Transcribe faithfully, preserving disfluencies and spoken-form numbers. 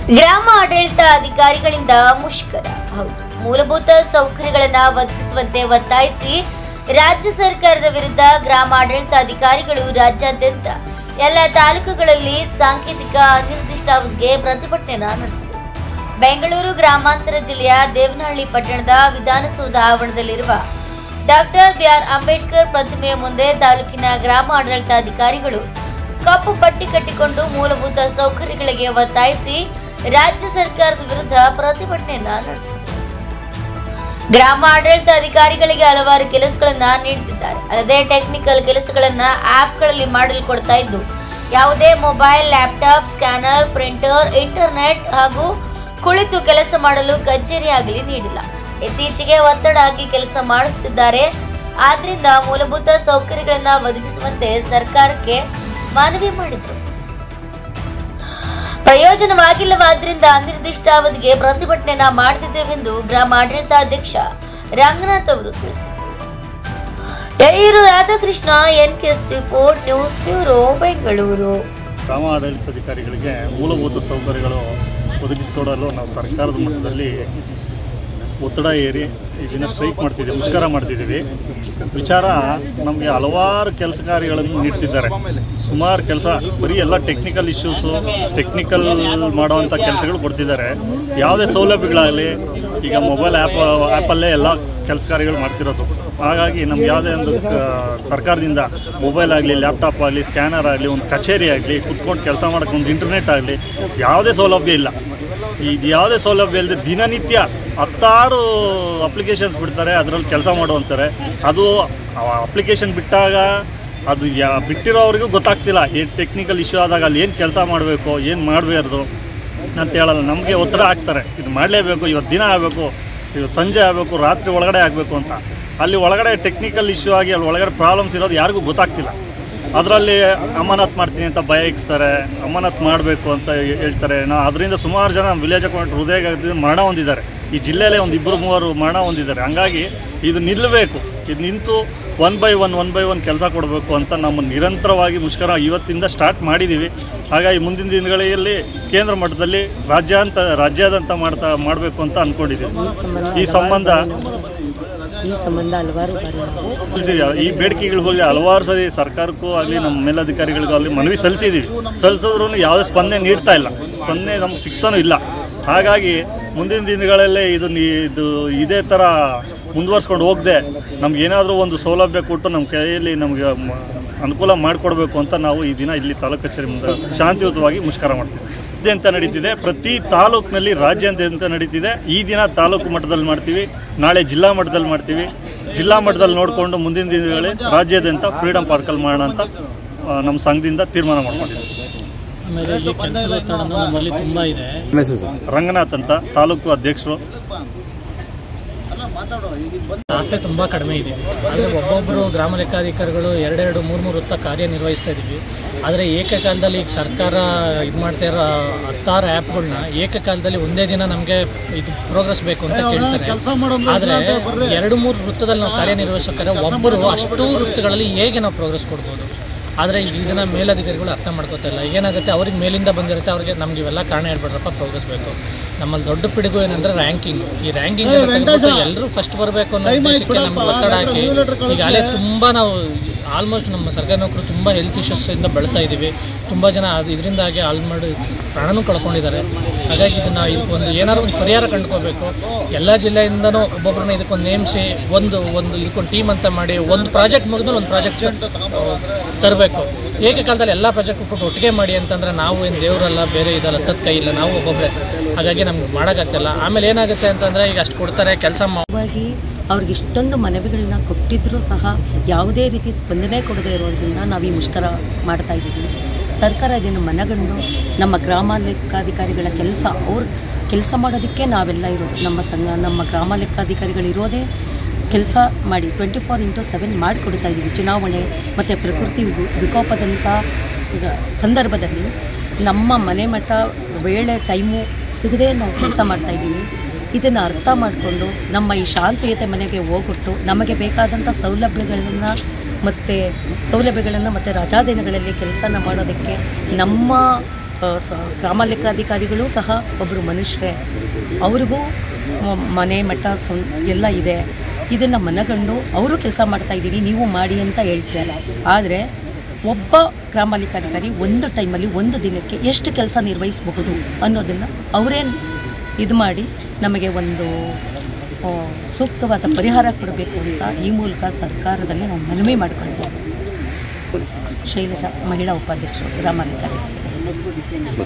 ಗ್ರಾಮ ಆಡಳಿತ ಅಧಿಕಾರಿಗಳಿಂದ ಮುಷ್ಕರ. ಹೌದು, ಮೂಲಭೂತ ಸೌಕರ್ಯಗಳನ್ನು ಒದಗಿಸುವಂತೆ ಒತ್ತಾಯಿಸಿ ರಾಜ್ಯ ಸರ್ಕಾರದ ವಿರುದ್ಧ ಗ್ರಾಮ ಆಡಳಿತ ಅಧಿಕಾರಿಗಳು ರಾಜ್ಯಾದ್ಯಂತ ಎಲ್ಲ ತಾಲೂಕುಗಳಲ್ಲಿ ಸಾಂಕೇತಿಕ ಅನಿರ್ದಿಷ್ಟಾವಧಿಗೆ ಪ್ರತಿಭಟನೆ ನಡೆಸಿದರು. ಬೆಂಗಳೂರು ಗ್ರಾಮಾಂತರ ಜಿಲ್ಲೆಯ ದೇವನಹಳ್ಳಿ ಪಟ್ಟಣದ ವಿಧಾನಸೌಧ ಆವರಣದಲ್ಲಿರುವ ಡಾಕ್ಟರ್ ಬಿ ಆರ್ ಅಂಬೇಡ್ಕರ್ ಪ್ರತಿಮೆಯ ಮುಂದೆ ತಾಲೂಕಿನ ಗ್ರಾಮ ಆಡಳಿತ ಅಧಿಕಾರಿಗಳು ಕಪ್ಪು ಪಟ್ಟಿ ಕಟ್ಟಿಕೊಂಡು ಮೂಲಭೂತ ಸೌಕರ್ಯಗಳಿಗೆ ಒತ್ತಾಯಿಸಿ ರಾಜ್ಯ ಸರ್ಕಾರದ ವಿರುದ್ಧ ಪ್ರತಿಭಟನೆಯನ್ನ ನಡೆಸಿದರು. ಗ್ರಾಮ ಆಡಳಿತ ಅಧಿಕಾರಿಗಳಿಗೆ ಹಲವಾರು ಕೆಲಸಗಳನ್ನ ನೀಡುತ್ತಿದ್ದಾರೆ. ಅಲ್ಲದೆ ಟೆಕ್ನಿಕಲ್ ಕೆಲಸಗಳನ್ನ ಆಪ್ಗಳಲ್ಲಿ ಮಾಡಲು ಕೊಡ್ತಾ ಇದ್ದು, ಯಾವುದೇ mobile, laptop, scanner, printer, internet ಹಾಗೂ ಕುಳಿತು ಕೆಲಸ ಮಾಡಲು ಕಚೇರಿ ಆಗಲಿ ನೀಡಿಲ್ಲ. ಇತ್ತೀಚೆಗೆ ಒತ್ತಡ ಹಾಕಿ ಕೆಲಸ ಮಾಡಿಸುತ್ತಿದ್ದಾರೆ. ಆದ್ರಿಂದ ಮೂಲಭೂತ ಸೌಕರ್ಯಗಳನ್ನ ಒದಗಿಸುವಂತೆ ಸರ್ಕಾರಕ್ಕೆ ಮನವಿ ಮಾಡಿದರು. ಪ್ರಯೋಜನವಾಗಿಲ್ಲವಾದ್ರಿಂದ ಅನಿರ್ದಿಷ್ಟಾವಧಿಗೆ ಪ್ರತಿಭಟನೆಯನ್ನ ಮಾಡುತ್ತಿದ್ದೇವೆಂದು ಗ್ರಾಮ ಆಡಳಿತ ಅಧ್ಯಕ್ಷ ರಂಗನಾಥ್ ಅವರು ತಿಳಿಸಿದರು. Yayyuru Radhakrishna, N K S T four news bureau, Bengaluru. ಗ್ರಾಮ ಆಡಳಿತಾಧಿಕಾರಿಗಳಿಗೆ ಮೂಲಭೂತ ಸೌಕರ್ಯಗಳು ಒದಗಿಸಿಕೊಡಲು ನಾವು ಸರ್ಕಾರದ ಮಟ್ಟದಲ್ಲಿ ಒತ್ತಡ ಏರಿ ಈ ದಿನ ಸ್ಟ್ರೈಕ್ ಮಾಡ್ತಿದ್ದೀವಿ, ಮುಷ್ಕರ ಮಾಡ್ತಿದ್ದೀವಿ. ವಿಚಾರ ನಮಗೆ ಹಲವಾರು ಕೆಲಸ ಕಾರ್ಯಗಳನ್ನು ನೀಡ್ತಿದ್ದಾರೆ. ಸುಮಾರು ಕೆಲಸ ಬರೀ ಎಲ್ಲ ಟೆಕ್ನಿಕಲ್ ಇಶ್ಯೂಸು, ಟೆಕ್ನಿಕಲ್ ಮಾಡುವಂಥ ಕೆಲಸಗಳು ಕೊಡ್ತಿದ್ದಾರೆ. ಯಾವುದೇ ಸೌಲಭ್ಯಗಳಾಗಲಿ, ಈಗ ಮೊಬೈಲ್ ಆ್ಯಪ್ ಆ್ಯಪಲ್ಲೇ ಎಲ್ಲ ಕೆಲಸ ಕಾರ್ಯಗಳು ಮಾಡ್ತಿರೋದು. ಹಾಗಾಗಿ ನಮ್ಗೆ ಯಾವುದೇ ಒಂದು ಸರ್ಕಾರದಿಂದ ಮೊಬೈಲ್ ಆಗಲಿ, ಲ್ಯಾಪ್ಟಾಪ್ ಆಗಲಿ, ಸ್ಕ್ಯಾನರ್ ಆಗಲಿ, ಒಂದು ಕಚೇರಿ ಆಗಲಿ, ಕುತ್ಕೊಂಡು ಕೆಲಸ ಮಾಡೋಕ್ಕೆ ಒಂದು ಇಂಟರ್ನೆಟ್ ಆಗಲಿ, ಯಾವುದೇ ಸೌಲಭ್ಯ ಇಲ್ಲ. ಇದು ಯಾವುದೇ ಸೌಲಭ್ಯ ಇಲ್ಲದೆ ದಿನನಿತ್ಯ ಹತ್ತಾರು ಅಪ್ಲಿಕೇಶನ್ಸ್ ಬಿಡ್ತಾರೆ, ಅದರಲ್ಲಿ ಕೆಲಸ ಮಾಡುವಂತಾರೆ. ಅದು ಅಪ್ಲಿಕೇಶನ್ ಬಿಟ್ಟಾಗ ಅದು ಯಾ ಬಿಟ್ಟಿರೋವ್ರಿಗೂ ಗೊತ್ತಾಗ್ತಿಲ್ಲ ಏನು ಟೆಕ್ನಿಕಲ್ ಇಶ್ಯೂ ಆದಾಗ ಅಲ್ಲಿ ಏನು ಕೆಲಸ ಮಾಡಬೇಕು, ಏನು ಮಾಡಬಾರ್ದು ಅಂತ ಹೇಳಲ್ಲ. ನಮಗೆ ಒತ್ತಡ ಹಾಕ್ತಾರೆ, ಇದು ಮಾಡಲೇಬೇಕು, ಇವತ್ತು ದಿನ ಆಗಬೇಕು, ಇವತ್ತು ಸಂಜೆ ಆಗಬೇಕು, ರಾತ್ರಿ ಒಳಗಡೆ ಆಗಬೇಕು ಅಂತ. ಅಲ್ಲಿ ಒಳಗಡೆ ಟೆಕ್ನಿಕಲ್ ಇಶ್ಯೂ ಆಗಿ ಅಲ್ಲಿ ಒಳಗಡೆ ಪ್ರಾಬ್ಲಮ್ಸ್ ಇರೋದು ಯಾರಿಗೂ ಗೊತ್ತಾಗ್ತಿಲ್ಲ. ಅದರಲ್ಲಿ ಅಮಾನತ್ ಮಾಡ್ತೀನಿ ಅಂತ ಭಯ ಇಕ್ಸ್ತಾರೆ, ಅಮಾನತ್ ಮಾಡಬೇಕು ಅಂತ ಹೇಳ್ತಾರೆ. ನಾವು ಅದರಿಂದ ಸುಮಾರು ಜನ ವಿಲೇಜ್ ಅಕೌಂಟ್ ಹೃದಯ ಮರಣ ಹೊಂದಿದ್ದಾರೆ. ಈ ಜಿಲ್ಲೆಯಲ್ಲೇ ಒಂದು ಇಬ್ಬರು ಮೂವರು ಮರಣ ಹೊಂದಿದ್ದಾರೆ. ಹಂಗಾಗಿ ಇದು ನಿಲ್ಲಬೇಕು, ಇದು ನಿಂತು one by one one by one ಕೆಲಸ ಕೊಡಬೇಕು ಅಂತ ನಮ್ಮ ನಿರಂತರವಾಗಿ ಮುಷ್ಕರ ಇವತ್ತಿಂದ ಸ್ಟಾರ್ಟ್ ಮಾಡಿದ್ದೀವಿ. ಹಾಗಾಗಿ ಮುಂದಿನ ದಿನಗಳಲ್ಲಿ ಕೇಂದ್ರ ಮಟ್ಟದಲ್ಲಿ ರಾಜ್ಯಾಂತ ರಾಜ್ಯಾದ್ಯಂತ ಮಾಡ್ತಾ ಮಾಡಬೇಕು ಅಂತ ಅಂದ್ಕೊಂಡಿದ್ದೀವಿ. ಈ ಸಂಬಂಧ ಈ ಸಂಬಂಧ ಹಲವಾರು ಈ ಬೇಡಿಕೆಗಳು ಹೋಗಿ ಹಲವಾರು ಸರಿ ಸರ್ಕಾರಕ್ಕೂ ಆಗಲಿ ನಮ್ಮ ಮೇಲಧಿಕಾರಿಗಳಿಗೂ ಆಗಲಿ ಮನವಿ ಸಲ್ಲಿಸಿದ್ದೀವಿ. ಸಲ್ಲಿಸಿದ್ರೂ ಯಾವುದೇ ಸ್ಪಂದನೆ ನೀಡ್ತಾ ಇಲ್ಲ, ಸ್ಪಂದನೆ ನಮ್ಗೆ ಸಿಗ್ತಾನೂ ಇಲ್ಲ. ಹಾಗಾಗಿ ಮುಂದಿನ ದಿನಗಳಲ್ಲೇ ಇದು ಇದು ಇದೇ ಥರ ಮುಂದುವರ್ಸ್ಕೊಂಡು ಹೋಗದೆ ನಮಗೇನಾದರೂ ಒಂದು ಸೌಲಭ್ಯ ಕೊಟ್ಟು ನಮ್ಮ ಕೈಯಲ್ಲಿ ನಮಗೆ ಅನುಕೂಲ ಮಾಡಿಕೊಡ್ಬೇಕು ಅಂತ ನಾವು ಈ ದಿನ ಇಲ್ಲಿ ತಾಲೂಕು ಕಚೇರಿ ಮುಂದೆ ಶಾಂತಿಯುತವಾಗಿ ಮುಷ್ಕರ ಮಾಡ್ತೀವಿ. ಅಂತ ನಡೀತಿದೆ, ಪ್ರತಿ ತಾಲೂಕಿನಲ್ಲಿ ರಾಜ್ಯಾದ್ಯಂತ ನಡೀತಿದೆ. ಈ ದಿನ ತಾಲೂಕು ಮಟ್ಟದಲ್ಲಿ ಮಾಡ್ತೀವಿ, ನಾಳೆ ಜಿಲ್ಲಾ ಮಟ್ಟದಲ್ಲಿ ಮಾಡ್ತೀವಿ. ಜಿಲ್ಲಾ ಮಟ್ಟದಲ್ಲಿ ನೋಡಿಕೊಂಡು ಮುಂದಿನ ದಿನಗಳಲ್ಲಿ ರಾಜ್ಯಾದ್ಯಂತ ಫ್ರೀಡಮ್ ಪಾರ್ಕಲ್ಲಿ ಮಾಡೋಣ ಅಂತ ನಮ್ಮ ಸಂಘದಿಂದ ತೀರ್ಮಾನ ಮಾಡ್ಕೊಂಡಿದ್ದೀವಿ. ಆಮೇಲೆ ಇಲ್ಲಿ ಕೆಲಸದ ಒತ್ತಡ ನಮ್ಮಲ್ಲಿ ತುಂಬ ಇದೆ. ರಂಗನಾಥ್ ಅಂತ ತಾಲೂಕು ಅಧ್ಯಕ್ಷರು. ಸ್ಟಾಫೇ ತುಂಬ ಕಡಿಮೆ ಇದ್ದೀವಿ. ಆದರೆ ಒಬ್ಬೊಬ್ಬರು ಗ್ರಾಮ ಲೆಕ್ಕಾಧಿಕಾರಿಗಳು ಎರಡೆರಡು ಮೂರು ಮೂರು ಹೊತ್ತ ಕಾರ್ಯನಿರ್ವಹಿಸ್ತಾ ಇದ್ದೀವಿ. ಆದರೆ ಏಕಕಾಲದಲ್ಲಿ ಈಗ ಸರ್ಕಾರ ಇದು ಮಾಡ್ತಾ ಇರೋ ಹತ್ತಾರು ಆ್ಯಪ್ಗಳನ್ನ ಏಕಕಾಲದಲ್ಲಿ ಒಂದೇ ದಿನ ನಮಗೆ ಇದು ಪ್ರೋಗ್ರೆಸ್ ಬೇಕು ಅಂತ ಕೇಳ್ತಾರೆ. ಆದರೆ ಎರಡು ಮೂರು ವೃತ್ತದಲ್ಲಿ ನಾವು ಕಾರ್ಯನಿರ್ವಹಿಸೋಕ್ಕಾದ್ರೆ ಒಬ್ಬರು ಅಷ್ಟು ವೃತ್ತಗಳಲ್ಲಿ ಹೇಗೆ ನಾವು ಪ್ರೋಗ್ರೆಸ್ ಕೊಡ್ಬೋದು? ಆದರೆ ಇದನ್ನು ಮೇಲಧಿಕಾರಿಗಳು ಅರ್ಥ ಮಾಡ್ಕೋತಾ ಇಲ್ಲ. ಏನಾಗುತ್ತೆ, ಅವ್ರಿಗೆ ಮೇಲಿಂದ ಬಂದಿರುತ್ತೆ, ಅವ್ರಿಗೆ ನಮ್ಗೆ ಇವೆಲ್ಲ ಕಾರಣ ಹೇಳ್ಬಿಡ್ರಪ್ಪ, ಪ್ರೋಗ್ರೆಸ್ ಬೇಕು. ನಮ್ಮಲ್ಲಿ ದೊಡ್ಡ ಪಿಡುಗು ಏನಂದರೆ ರ್ಯಾಂಕಿಂಗ್. ಈ ರ್ಯಾಂಕಿಂಗ್ ಎಲ್ಲರೂ ಫಸ್ಟ್ ಬರಬೇಕು ಅನ್ನೋ ಉದ್ದೇಶಕ್ಕೆ ನಮ್ಗೆ ಒತ್ತಡ ಹಾಕಿ ಈಗ ಅಲ್ಲೇ ತುಂಬ ನಾವು ಆಲ್ಮೋಸ್ಟ್ ನಮ್ಮ ಸರ್ಕಾರಿ ನೌಕರು ತುಂಬ ಹೆಲ್ತ್ ಇಶ್ಯೂಸಿಂದ ಬೆಳ್ತಾ ಇದ್ದೀವಿ. ತುಂಬ ಜನ ಅದು ಇದರಿಂದಾಗಿ ಆಲ್ ಮಾಡಿ ಪ್ರಾಣನೂ ಕಳ್ಕೊಂಡಿದ್ದಾರೆ. ಹಾಗಾಗಿ ಇದನ್ನು ಇದಕ್ಕೊಂದು ಏನಾದ್ರು ಒಂದು ಪರಿಹಾರ ಕಂಡುಕೋಬೇಕು. ಎಲ್ಲ ಜಿಲ್ಲೆಯಿಂದನೂ ಒಬ್ಬೊಬ್ಬರನ್ನ ಇದಕ್ಕೊಂದು ನೇಮಿಸಿ ಒಂದು ಒಂದು ಇದಕ್ಕೊಂದು ಟೀಮ್ ಅಂತ ಮಾಡಿ ಒಂದು ಪ್ರಾಜೆಕ್ಟ್ ಮುಗಿದ್ಮೇಲೆ ಒಂದು ಪ್ರಾಜೆಕ್ಟ್ ತರಬೇಕು. ಏಕಕಾಲದಲ್ಲಿ ಎಲ್ಲ ಪ್ರಾಜೆಕ್ಟ್ ಕೊಟ್ಟು ಒಟ್ಟಿಗೆ ಮಾಡಿ ಅಂತಂದರೆ ನಾವು ಏನು ದೇವರಲ್ಲ, ಬೇರೆ ಇದಲ್ಲ, ಹತ್ತತ್ತು ಕೈ ಇಲ್ಲ, ನಾವು ಒಬ್ಬೊಬ್ಬರೇ. ಹಾಗಾಗಿ ನಮ್ಗೆ ಮಾಡೋಕ್ಕಾಗ್ತಿಲ್ಲ. ಆಮೇಲೆ ಏನಾಗುತ್ತೆ ಅಂತಂದರೆ ಈಗ ಅಷ್ಟು ಕೊಡ್ತಾರೆ ಕೆಲಸ ಮಾಡಿ ಅವ್ರಿಗೆ ಇಷ್ಟೊಂದು ಮನವಿಗಳನ್ನ ಕೊಟ್ಟಿದ್ದರೂ ಸಹ ಯಾವುದೇ ರೀತಿ ಸ್ಪಂದನೆ ಕೊಡದೇ ಇರೋದ್ರಿಂದ ನಾವು ಈ ಮುಷ್ಕರ ಮಾಡ್ತಾ ಇದ್ದೀವಿ. ಸರ್ಕಾರ ಇದನ್ನು ಮನಗಂಡು ನಮ್ಮ ಗ್ರಾಮ ಲೆಕ್ಕಾಧಿಕಾರಿಗಳ ಕೆಲಸ ಅವ್ರು ಕೆಲಸ ಮಾಡೋದಕ್ಕೆ ನಾವೆಲ್ಲ ಇರೋದು. ನಮ್ಮ ಸಂಘ ನಮ್ಮ ಗ್ರಾಮ ಲೆಕ್ಕಾಧಿಕಾರಿಗಳು ಇರೋದೇ ಕೆಲಸ ಮಾಡಿ ಟ್ವೆಂಟಿ ಫೋರ್ ಇಂಟು ಸೆವೆನ್ ಮಾಡಿಕೊಡ್ತಾ ಇದ್ದೀವಿ. ಚುನಾವಣೆ ಮತ್ತು ಪ್ರಕೃತಿ ವಿಕೋಪದಂಥ ಸಂದರ್ಭದಲ್ಲಿ ನಮ್ಮ ಮನೆ ಮಠ ವೇಳೆ ಟೈಮು ಸಿಗದೆ ನಾವು ಕೆಲಸ ಮಾಡ್ತಾಯಿದ್ದೀವಿ. ಇದನ್ನು ಅರ್ಥ ಮಾಡಿಕೊಂಡು ನಮ್ಮ ಈ ಶಾಂತಿಯುತ ಮನೆಗೆ ಹೋಗೊಟ್ಟು ನಮಗೆ ಬೇಕಾದಂಥ ಸೌಲಭ್ಯಗಳನ್ನು ಮತ್ತು ಸೌಲಭ್ಯಗಳನ್ನು ಮತ್ತು ರಜಾ ದಿನಗಳಲ್ಲಿ ಕೆಲಸನ ಮಾಡೋದಕ್ಕೆ ನಮ್ಮ ಸ ಗ್ರಾಮ ಲೆಕ್ಕಾಧಿಕಾರಿಗಳು ಸಹ ಒಬ್ಬರು ಮನುಷ್ಯರೇ, ಅವ್ರಿಗೂ ಮ- ಮನೆ ಮಠ ಸಂ ಎಲ್ಲ ಇದೆ. ಇದನ್ನು ಮನಗಂಡು ಅವರು ಕೆಲಸ ಮಾಡ್ತಾಯಿದ್ದೀರಿ, ನೀವು ಮಾಡಿ ಅಂತ ಹೇಳ್ತಾರೆ. ಆದರೆ ಒಬ್ಬ ಗ್ರಾಮ ಲೆಕ್ಕಾಧಿಕಾರಿ ಒಂದು ಟೈಮಲ್ಲಿ ಒಂದು ದಿನಕ್ಕೆ ಎಷ್ಟು ಕೆಲಸ ನಿರ್ವಹಿಸಬಹುದು ಅನ್ನೋದನ್ನು ಅವರೇ ಇದು ಮಾಡಿ ನಮಗೆ ಒಂದು ಆ, ಸೂಕ್ತವಾದ ಪರಿಹಾರ ಕೊಡಬೇಕು ಅಂತ ಈ ಮೂಲಕ ಸರ್ಕಾರದಲ್ಲಿ ನಾವು ಮನವಿ ಮಾಡಿಕೊಳ್ತೇವೆ. ಶೈಲಜಾ, ಮಹಿಳಾ ಉಪಾಧ್ಯಕ್ಷರು, ಗ್ರಾಮ ಲೆಕ್ಕಾಧಿಕಾರಿ.